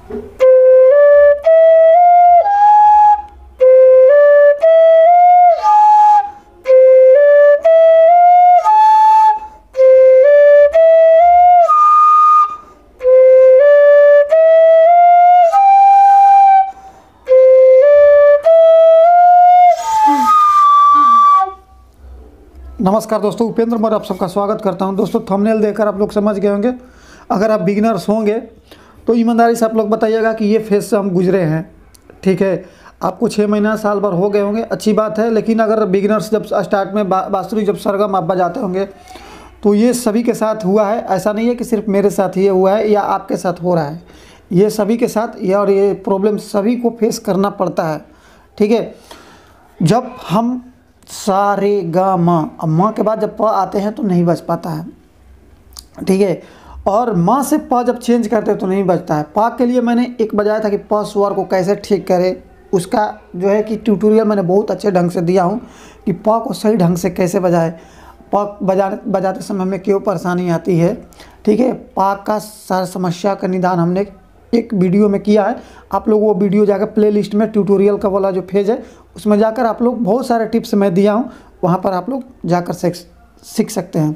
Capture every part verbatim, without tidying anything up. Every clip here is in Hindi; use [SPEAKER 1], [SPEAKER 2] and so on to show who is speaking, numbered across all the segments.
[SPEAKER 1] नमस्कार दोस्तों, उपेंद्र मौर्य आप सबका स्वागत करता हूं। दोस्तों थंबनेल देखकर आप लोग समझ गए होंगे। अगर आप बिगिनर्स होंगे तो ईमानदारी से आप लोग बताइएगा कि ये फेज से हम गुजरे हैं। ठीक है, आपको छः महीना साल भर हो गए होंगे, अच्छी बात है। लेकिन अगर बिगिनर्स जब स्टार्ट में बांसुरी जब सरगम आप बजाते होंगे तो ये सभी के साथ हुआ है। ऐसा नहीं है कि सिर्फ मेरे साथ ये हुआ है या आपके साथ हो रहा है, ये सभी के साथ ये और ये प्रॉब्लम सभी को फेस करना पड़ता है। ठीक है, जब हम सा रे गा माँ, अब माँ के बाद जब प आते हैं तो नहीं बज पाता है। ठीक है, और माँ से प जब चेंज करते हैं तो नहीं बजता है। पा के लिए मैंने एक बजाया था कि प स्वर को कैसे ठीक करे, उसका जो है कि ट्यूटोरियल मैंने बहुत अच्छे ढंग से दिया हूँ कि प को सही ढंग से कैसे बजाए, प बजा बजाते समय में क्यों परेशानी आती है। ठीक है, पा का सारा समस्या का निदान हमने एक वीडियो में किया है। आप लोग वो वीडियो जाकर प्ले लिस्ट में ट्यूटोरियल का वाला जो पेज है उसमें जाकर आप लोग बहुत सारे टिप्स मैं दिया हूँ, वहाँ पर आप लोग जाकर सीख सीख सकते हैं।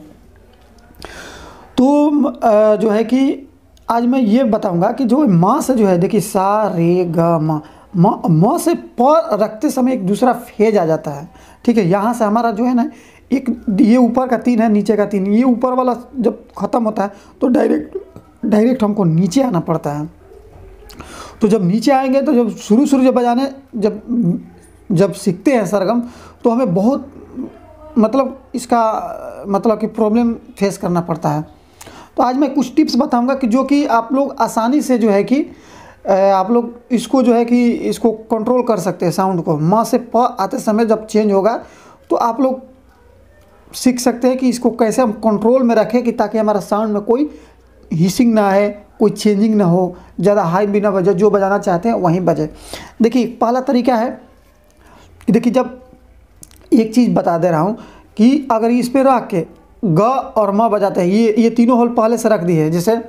[SPEAKER 1] तो जो है कि आज मैं ये बताऊंगा कि जो माँ से जो है, देखिए सा रे ग माँ, माँ माँ से प रखते समय एक दूसरा फेज आ जाता है। ठीक है, यहाँ से हमारा जो है ना, एक ये ऊपर का तीन है, नीचे का तीन, ये ऊपर वाला जब ख़त्म होता है तो डायरेक्ट डायरेक्ट हमको नीचे आना पड़ता है। तो जब नीचे आएंगे तो जब शुरू शुरू जब बजाने जब जब सीखते हैं सरगम तो हमें बहुत मतलब इसका मतलब कि प्रॉब्लम फेस करना पड़ता है। तो आज मैं कुछ टिप्स बताऊंगा कि जो कि आप लोग आसानी से जो है कि आप लोग इसको जो है कि इसको कंट्रोल कर सकते हैं। साउंड को माँ से प आते समय जब चेंज होगा तो आप लोग सीख सकते हैं कि इसको कैसे हम कंट्रोल में रखें कि ताकि हमारा साउंड में कोई हिसिंग ना है, कोई चेंजिंग ना हो, ज़्यादा हाई भी ना बजे, जो बजाना चाहते हैं वहीं बजे। देखिए पहला तरीका है कि देखिए, जब एक चीज़ बता दे रहा हूँ कि अगर इस पे रख के ग और म बजाते हैं, ये ये तीनों होल पहले से रख दिए है, जैसे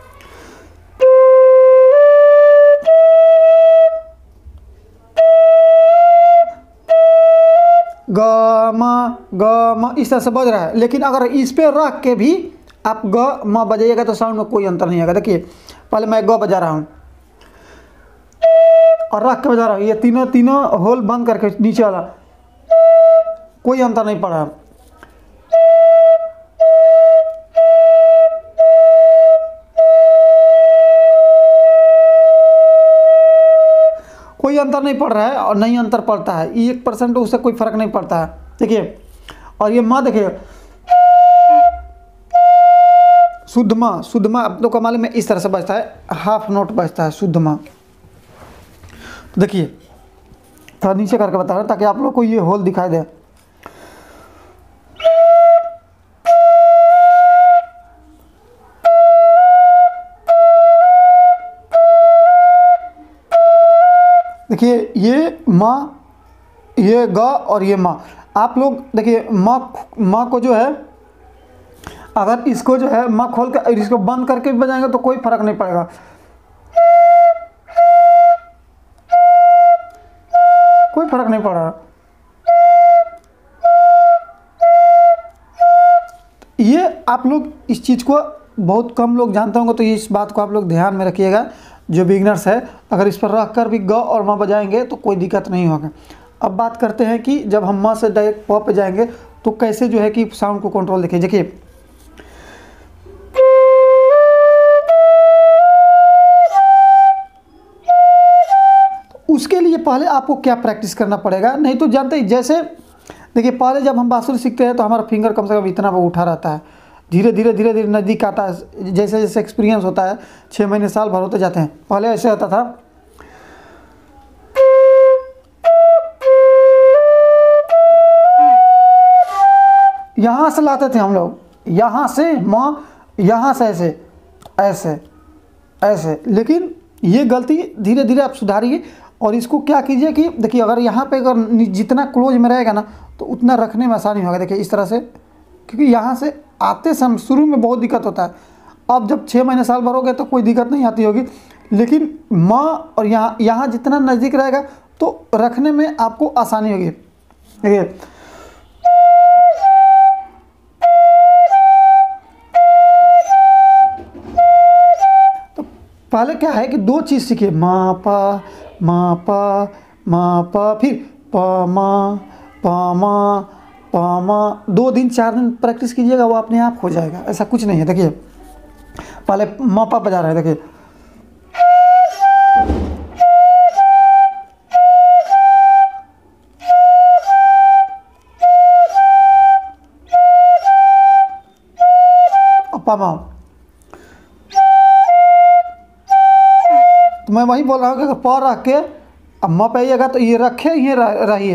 [SPEAKER 1] ग म ग म इस तरह से बज रहा है। लेकिन अगर इस पे रख के भी आप ग म बजाइएगा तो साउंड में कोई अंतर नहीं आएगा। देखिए पहले मैं ग बजा रहा हूँ और रख के बजा रहा हूँ, ये तीनों तीनों होल बंद करके नीचे वाला, कोई अंतर नहीं पड़ा। कोई अंतर नहीं पड़ रहा है और नहीं अंतर पड़ता है, एक परसेंट उससे कोई फर्क नहीं पड़ता है। देखिए, और ये माँ देखिए शुद्ध माँ, शुद्ध माँ आप लोग का मालूम है इस तरह से बजता है, हाफ नोट बजता है शुद्ध माँ। तो देखिए थोड़ा नीचे करके बता रहा ताकि आप लोग को ये होल दिखाई दे। देखिए ये माँ, ये ग और ये माँ, आप लोग देखिए माँ माँ को जो है अगर इसको जो है माँ खोल कर इसको बंद करके बजाएंगे तो कोई फर्क नहीं पड़ेगा। कोई फर्क नहीं पड़ रहा। ये आप लोग इस चीज़ को बहुत कम लोग जानते होंगे, तो ये इस बात को आप लोग ध्यान में रखिएगा जो बिगिनर्स है। अगर इस पर रख कर भी ग और माँ बजाएंगे तो कोई दिक्कत नहीं होगा। अब बात करते हैं कि जब हम माँ से डायरेक्ट प पे जाएंगे तो कैसे जो है कि साउंड को कंट्रोल देखिए। देखिए उसके लिए पहले आपको क्या प्रैक्टिस करना पड़ेगा, नहीं तो जानते ही जैसे देखिए पहले जब हम बांसुरी सीखते हैं तो हमारा फिंगर कम से कम इतना वो उठा रहता है, धीरे धीरे धीरे धीरे नज़दीक आता है। जैसे जैसे एक्सपीरियंस होता है, छः महीने साल भर होते जाते हैं। पहले ऐसे होता था, यहाँ से लाते थे हम लोग, यहाँ से माँ, यहाँ से ऐसे ऐसे ऐसे। लेकिन ये गलती धीरे धीरे आप सुधारिए और इसको क्या कीजिए कि देखिए अगर यहाँ पे अगर जितना क्लोज में रहेगा ना तो उतना रखने में आसानी होगा। देखिए इस तरह से, क्योंकि यहाँ से आते समय शुरू में बहुत दिक्कत होता है। अब जब छः महीने साल भर हो गए तो कोई दिक्कत नहीं आती होगी, लेकिन म और यहाँ यहाँ जितना नज़दीक रहेगा तो रखने में आपको आसानी होगी। देखिए तो पहले क्या है कि दो चीज़ सीखिए, मा पा मा पा मा पा, फिर पा मा पा मा पा मा। दो दिन चार दिन प्रैक्टिस कीजिएगा, वो अपने आप हो जाएगा, ऐसा कुछ नहीं है। देखिए पहले मा पा बजा रहे हैं, देखिए पा मा। तो मैं वही बोल रहा हूँ कि अगर पा रख के अब म पे आइएगा तो ये रखे ही रहिए।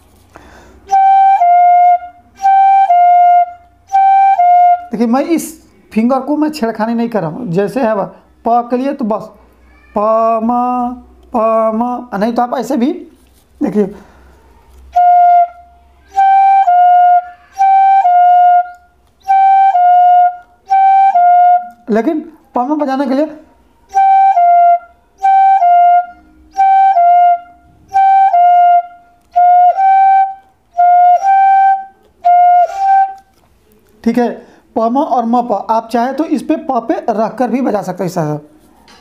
[SPEAKER 1] देखिए मैं इस फिंगर को मैं छेड़खानी नहीं कर रहा हूँ, जैसे है वह पा के लिए तो बस पा मा पा मा, नहीं तो आप ऐसे भी देखिए लेकिन पा मा बजाने के लिए ठीक है, प म और म प आप चाहे तो इस पे प पे रख कर भी बजा सकते हैं इस तरह से।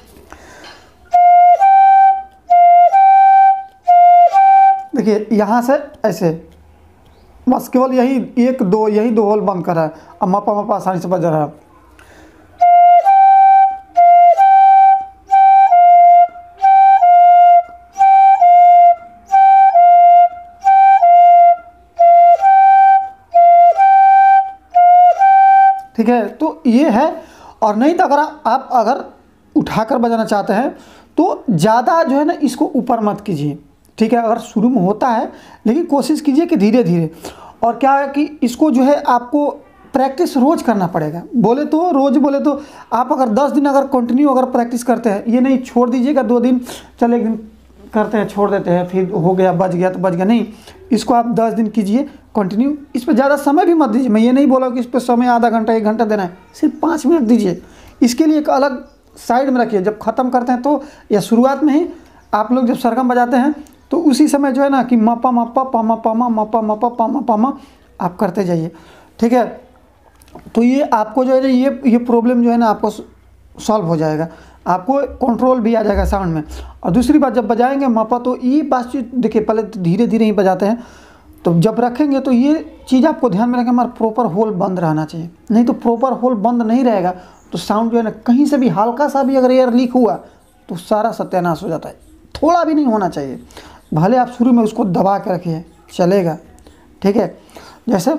[SPEAKER 1] देखिए यहाँ से ऐसे बस केवल यही एक दो यही दो होल बंद कर रहा है, अब म प म प आसानी से बज रहा है। ठीक है, तो ये है। और नहीं तो अगर आप अगर उठाकर बजाना चाहते हैं तो ज़्यादा जो है ना इसको ऊपर मत कीजिए, ठीक है। अगर शुरू में होता है लेकिन कोशिश कीजिए कि धीरे धीरे। और क्या है कि इसको जो है आपको प्रैक्टिस रोज़ करना पड़ेगा। बोले तो रोज़ बोले तो आप अगर दस दिन अगर कंटिन्यू अगर प्रैक्टिस करते हैं, ये नहीं छोड़ दीजिएगा दो दिन चल एक दिन करते हैं छोड़ देते हैं फिर हो गया बच गया तो बच गया, नहीं। इसको आप दस दिन कीजिए कंटिन्यू। इस पर ज़्यादा समय भी मत दीजिए, मैं ये नहीं बोला कि इस पर समय आधा घंटा एक घंटा देना है, सिर्फ पाँच मिनट दीजिए। इसके लिए एक अलग साइड में रखिए, जब ख़त्म करते हैं तो या शुरुआत में ही आप लोग जब सरगम बजाते हैं तो उसी समय जो है ना कि मपा मपा पामा पामा मपा मपा पामा पामा आप करते जाइए, ठीक है। तो ये आपको जो है ना ये ये प्रॉब्लम जो है ना आपको सॉल्व हो जाएगा, आपको कंट्रोल भी आ जाएगा साउंड में। और दूसरी बात जब बजाएंगे मपा तो ये बातचीत देखिए पहले तो धीरे धीरे ही बजाते हैं, तो जब रखेंगे तो ये चीज़ आपको ध्यान में रखें हमारा प्रॉपर होल बंद रहना चाहिए। नहीं तो प्रॉपर होल बंद नहीं रहेगा तो साउंड जो है ना कहीं से भी हल्का सा भी अगर एयर लीक हुआ तो सारा सत्यानाश हो जाता है। थोड़ा भी नहीं होना चाहिए, भले आप शुरू में उसको दबा के रखिए चलेगा, ठीक है। जैसे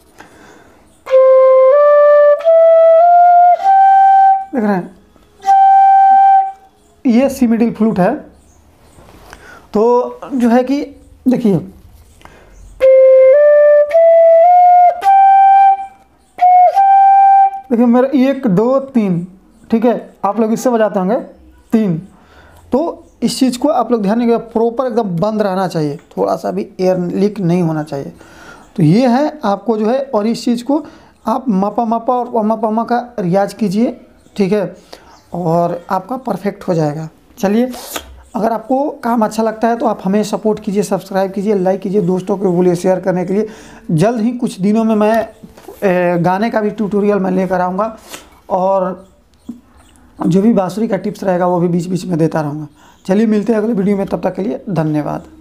[SPEAKER 1] देख रहे हैं ये सी मिडिल फ्लूट है, तो जो है कि देखिए देखिए मेरा एक दो तीन, ठीक है। आप लोग इससे बजाते होंगे तीन, तो इस चीज़ को आप लोग ध्यान रखिएगा प्रॉपर एकदम बंद रहना चाहिए, थोड़ा सा भी एयर लीक नहीं होना चाहिए। तो ये है आपको जो है, और इस चीज़ को आप मापा मापा और पमा पमा का रियाज कीजिए, ठीक है, और आपका परफेक्ट हो जाएगा। चलिए, अगर आपको काम अच्छा लगता है तो आप हमें सपोर्ट कीजिए, सब्सक्राइब कीजिए, लाइक कीजिए, दोस्तों को बोलिए शेयर करने के लिए। जल्द ही कुछ दिनों में मैं गाने का भी ट्यूटोरियल मैं लेकर आऊँगा और जो भी बांसुरी का टिप्स रहेगा वो भी बीच बीच में देता रहूँगा। चलिए मिलते हैं अगले वीडियो में, तब तक के लिए धन्यवाद।